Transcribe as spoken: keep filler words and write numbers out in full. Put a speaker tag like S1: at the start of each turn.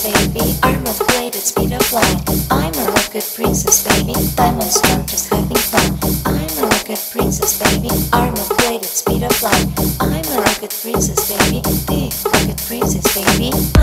S1: baby. Armored plated, speed of light. I'm a rocket princess, baby. Diamond star, just having fun. I'm a rocket princess, baby. Armored plated, speed of light. I'm a rocket princess, baby. Big rocket princess, baby.